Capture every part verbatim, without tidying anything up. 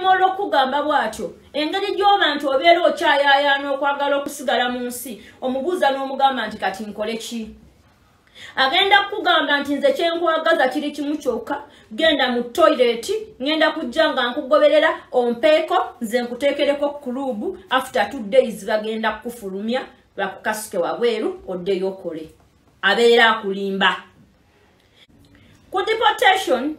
oluvannyuma olw'okugamba bw'atyo engeri gy'obantu obeera okyayayaana okwagala okusigala mu nsi omubuuza n'omugamba nti kati nkole ki agenda kugamba nti nze kyenkwagaza kiri kimu kyokka genda mu toilet ngenda kujja nga nkugoberera ompeeko nze nkuteekereko kulubu after two days bagenda kufulumya bakukasuke wabweru oddeyo okole abeera akulimba ku deportation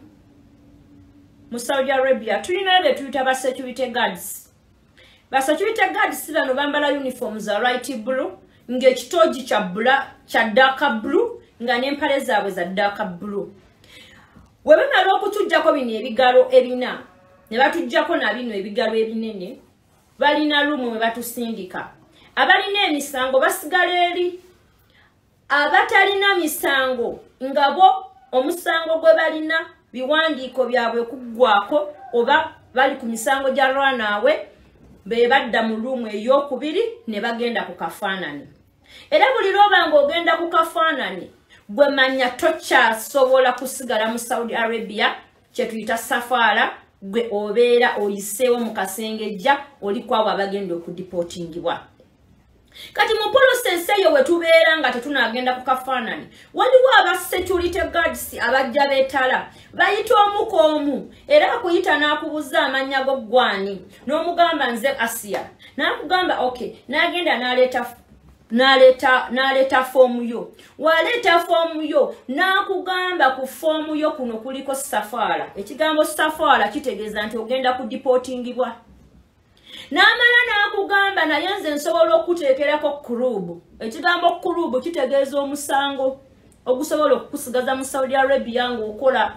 mu Saudi Arabia tulina be tuyita ba security guards ba security guards bano bambala uniform za light blue ng'ekitogi kya bula kya dark blue nga n'empale zaabwe za dark blue we bamala okutujjako bino ebigalo ebina ne batujjako na bino ebigalo ebinene balina lumu we batusindika abalina emisango basigala eri abatalina misango nga bo omusango gwe balina biwandiiko byabwe kuggwako oba bali ku misango gya lwanaawe be badda mu lumu ey'okubiri ne bagenda ku kafaanani era buli lwoba ng'ogenda ku kafaanani gwe manya tokyasobola kusigala mu Saudi Arabia kye tuyita safaara gwe obeera oyiseewo mu kasengejja oli kwabo abagenda okudipotingibwa kati mu process eyo we tubeera nga tetunagenda ku kafaanani waliwo aba security guards abajja beetala bayita omu k'omu era akuyita n'akubuza amanya go gwani n'omugamba nze Asiya n'akugamba okay n'agenda n'aleeta n'aleeta n'aleeta foomu yo waleeta foomu yo n'akugamba ku foomu yo kuno kuliko safaara ekigambo safaara kitegeeza nti ogenda kudipotingibwa n'amala n'akugamba naye nze nsobola okuteekerako kurubu ekigambo kurubu kitegeeza omusango ogusobola okukusigaza mu Saudi Arabia ng'okola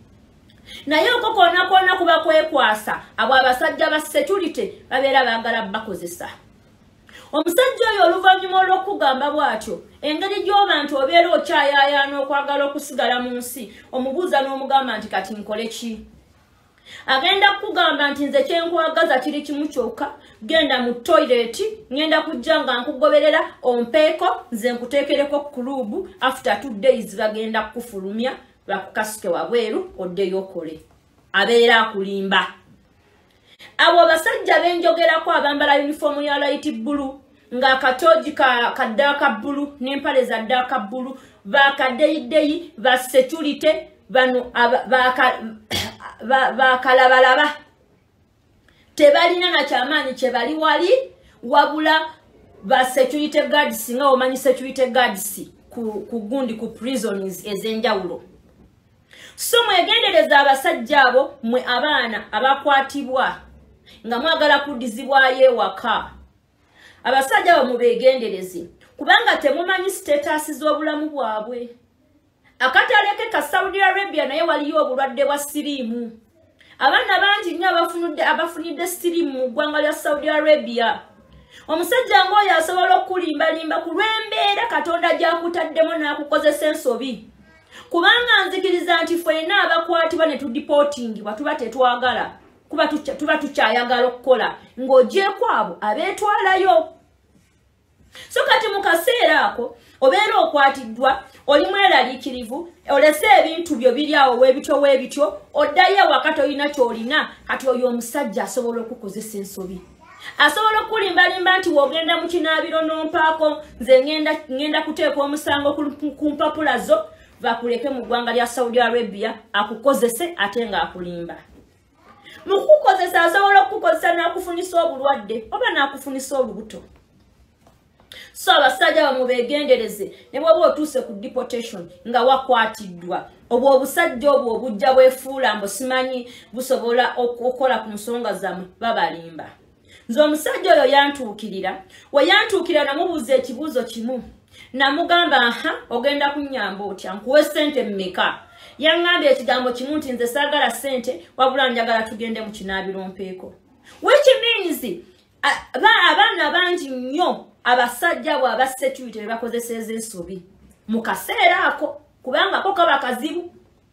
naye okwo konna kwonna kuba kwekwasa abo abasajja ba security babeera baagala bakozesa omusajja oyo oluvannyuma olw'okugamba bw'atyo engeri gy'obantu obeera okyayayaana okwagala okusigala mu nsi omubuuza n'omugamba nti kati nkole ki agenda kugamba nti nze kyenkwagaza kiri kimu kyokka genda mu toilet ngenda kujja nga nkugoberera ompeeko nze nkuteekereko kulubu after two days bagenda kufulumya bakukasuke wabweru oddeyo okole abeera akulimba abo basajja benjogerako abambala uniform ya light blue nga katoji ka kadaka blue n'empale za dark blue bakadeideyi ba security bano baka bakalabalaba tebalina na kyamaanyi kye bali wali wabula ba security guards nga omanyi security guards ku, ku gundi ku prisons ezenjawulo so mwegendereza abasajja abo mwe abaana abakwatibwa nga mwagala kudizibwayo ewaka abasajja abo mubegendereze kubanga temumanyi status z'obulamu bwabwe akataleke ka Saudi Arabia naye waliyo obulwadde bwa siriimu abaana bangi nnyo abafunidde abafunidde siriimu mu ggwanga lya Saudi Arabia omusajja ng'oyo asobola okulimbalimba ku lw'embeera Katonda gy'akutaddemu n'akukozesa ensobi kubanga nzikiriza nti ffenna abakwatibwa ne tudipotingibwa tuba tetwagala kuba tuba tukyayagala okukola ng'ogyeko abo abeetwalayo so kati mu kaseera ako obeera okwatiddwa oli mweraliikirivu olese ebintu byo biri awo weebityo weebityo oddayo wakati olina ky'olina kati oyo omusajja asobola okukozesa ensobi asobola okulimbalimba nti wogenda mu kinaabiro n'ompaako nze ngenda ngenda kuteeka omusango ku mpapula zo bakuleke mu ggwanga lya Saudi Arabia akukozese ate ng'akulimba mu kukozesa asobola okukozesa n'akufunisa obulwadde oba n'akufunisa olubuto so abasajja bamubegendereze ne bw'oba otuuse ku deportation nga wakwatiddwa obwo obusajja obwo obujja bwefuula mbu simanyi busobola okukola ku nsonga zammwe babalimba nze omusajja oyo yantuukirira we yantuukirira namubuuza ekibuuzo kimu namugamba aha ogenda kunnyamba otya nkuwe ssente mmeka yaŋŋambye ekigambo kimu nti nze saagala ssente wabula njagala tugende mu kinaabiro mpeeko which means abaana bangi nnyo abasajja abo aba security be bakozeseza ensobi mu kaseera ako kubanga ko kaba kazibu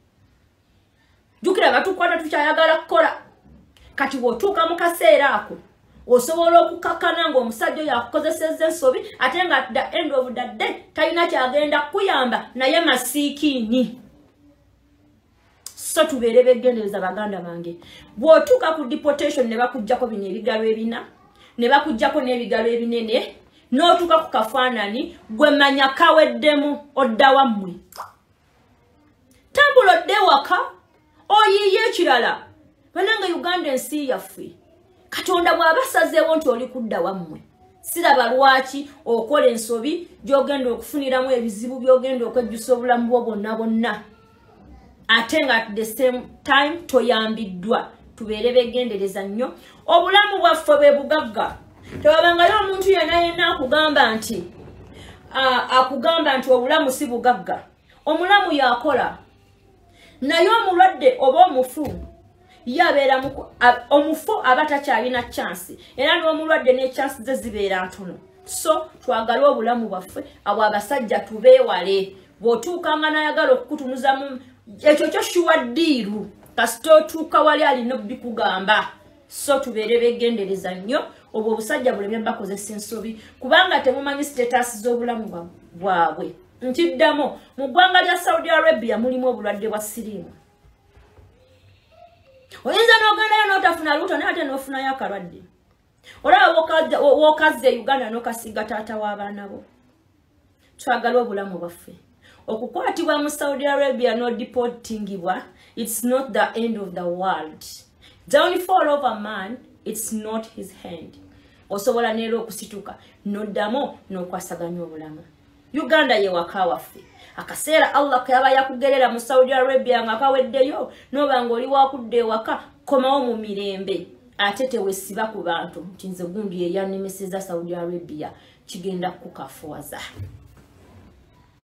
jukira batukwata tukyayagala kukola kati bw'otuuka mu kaseera ako osobola okukakkana ng'omusajja oyo akukozeseza ensobi ate nga at the end of the day talina kyagenda kuyamba naye masiikiini so tubeere begendereza baganda bange bw'otuuka ku deportation ne bakuggyako bino ebigalo ebina ne bakuggyako n'ebigalo ebinene n'otuuka ku kafaanani gwe manya kaweddemu odda wammwe tambula odde waka oyiiye ekirala bananga Uganda ensi yaffe Katonda bw'abasazeewo nti oli kudda wammwe siraba lwaki okola ensobi gy'ogenda okufuniramu ebizibu by'ogenda okwejjusa obulamu bwo bwonna bwonna ate nga at the same time toyambiddwa tubeere begendereza nnyo obulamu bwaffe bwe bugagga tewabangayo omuntu yenna yenna akugamba nti akugamba nti obulamu si bugagga omulamu yakola naye omulwadde oba omufu yabeera omufu aba takyalina chance era n'omulwadde ne chance ze zibeera ntono so twagale obulamu bwaffe abo abasajja tubeewale bw'otuukanga n'ayagala okukutunuza mu ekyo kyo shuwaddiiru kasita otuuka wali alina obbikugamba so tubeere begendereza nnyo obwo obusajja bulemye bakozesa ensobi kubanga temumanyi status z'obulamu bwabwe ntiddamu mu ggwanga lya Saudi Arabia mulimu obulwadde bwa siriimu oyinza n'ogendayo n'otafuna luuto naye ate n'ofunayo akalwadde olaba w'okazza e Uganda n'okasiga taata w'abaana bo twagala obulamu bwaffe okukwatibwa mu Saudi Arabia n'odiportingibwa it's not the end of the world downfall of a man it's not his hand osobola neero okusituka n'oddamu n'okwasaganya obulamu Uganda ye waka waffe akaseera Allah kaba yakugerera mu Saudi Arabia nga kaweddeyo noba ng'oli wakudde ewaka komawo mu mirembe ate tewesiba ku bantu nti nze gundi ye yannemeseza Saudi Arabia kigenda kukafuwaza.